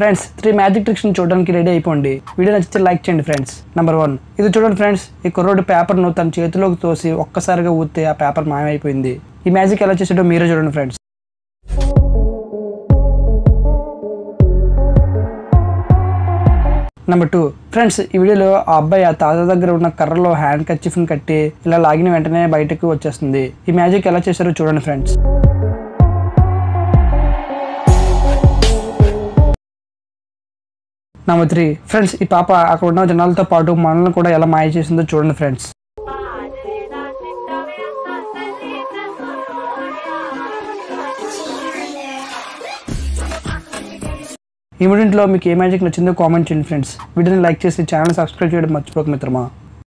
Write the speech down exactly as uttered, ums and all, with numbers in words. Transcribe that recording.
Friends three magic tricks ని చూడడానికి ready అయిపోండి. వీడియో నచ్చితే లైక్ చేయండి ఫ్రెండ్స్. నెంబర్ వన్, ఇది చూడండి ఫ్రెండ్స్. ఈ కుర్రోడు పేపర్ ను తన చేతిలోకి తోసి ఒక్కసారిగా ఊస్తే ఆ పేపర్ మాయమైపోయింది. ఈ మ్యాజిక్ ఎలా చేసాడో మీరే చూడండి ఫ్రెండ్స్. నెంబర్ టూ, ఫ్రెండ్స్ ఈ వీడియోలో ఆ అబ్బాయి ఆ తాత దగ్గర ఉన్న కర్రలో హ్యాండ్ కర్చీఫ్ ని కట్టి ఇలా లాగిన వెంటనే బయటకు వచ్చేస్తుంది. ఈ మ్యాజిక్ ఎలా చేశారో చూడండి ఫ్రెండ్స్. నెంబర్ త్రీ, ఫ్రెండ్స్ ఈ పాప అక్కడ ఉన్న జనాలతో పాటు మనల్ని కూడా ఎలా మాయ చేసిందో చూడండి ఫ్రెండ్స్. ఈ వీడియోలో మీకు ఏ మ్యాజిక్ నచ్చిందో కామెంట్ చేయండి ఫ్రెండ్స్. వీడియోని లైక్ చేసి ఛానల్ సబ్స్క్రైబ్ చేయడం మర్చిపోక మిత్రమా.